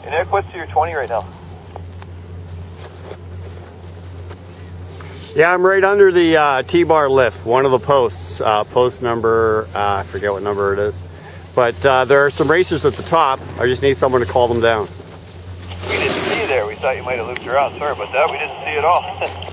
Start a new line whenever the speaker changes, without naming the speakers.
Hey Nick, what's your 20 right now?
Yeah, I'm right under the T-bar lift, one of the posts. Post number, I forget what number it is. But there are some racers at the top. I just need someone to call them down.
We didn't see you there. We thought you might have looped around. Sorry about that. We didn't see it all.